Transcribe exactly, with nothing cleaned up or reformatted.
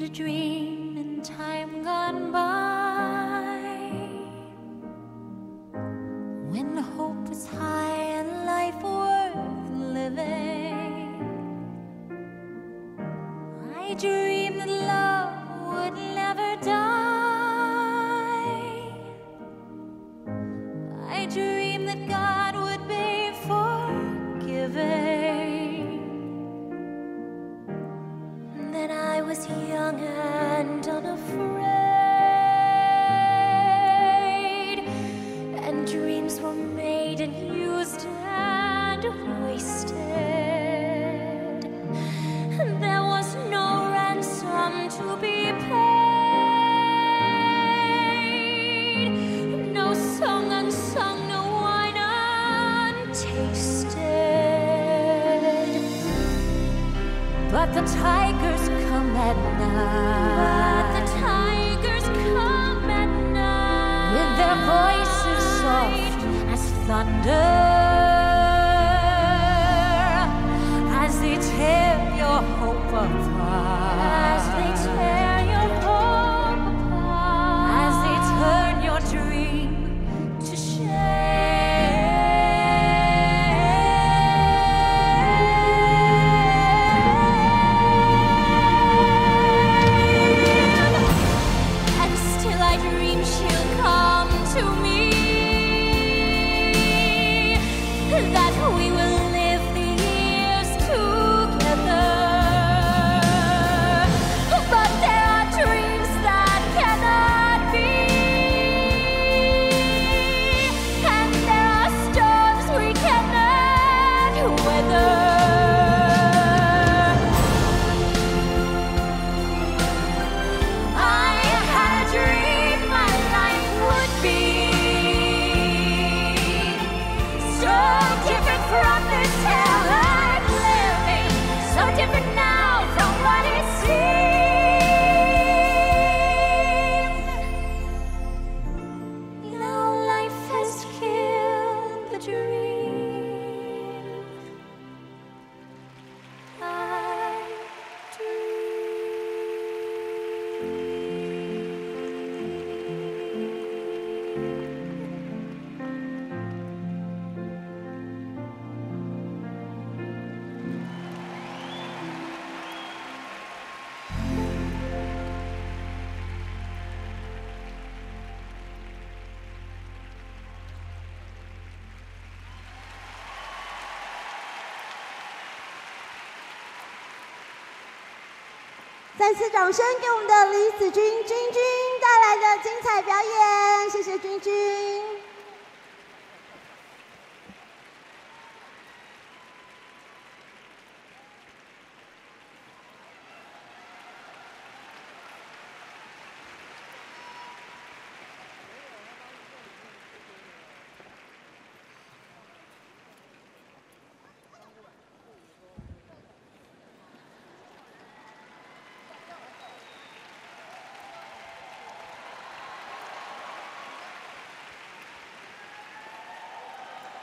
a dream in time gone by, when hope was high and life worth living. I dreamed that love would never die. I dreamed that God would be forgiving, that I was young and unafraid, and dreams were made and used and wasted. There was no ransom to be paid, no song unsung, no wine untasted. But the tigers come at night. But the tigers come at night, with their voices soft as thunder, as they tear your hope apart. As they tear your hope apart. As they turn your dream to that we will live the years together. But there are dreams that cannot be, and there are storms we cannot weather. I had a dream my life would be so different from this hell I'm living, so different now from what it seemed. Now life has killed the dream I 再次掌声给我们的李子君君君带来的精彩表演，谢谢君君。